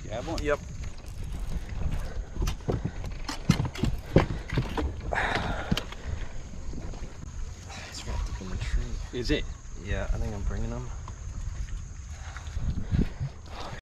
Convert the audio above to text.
You have one? Yep. It's wrapped up in the tree. Is it? Yeah, I think I'm bringing them.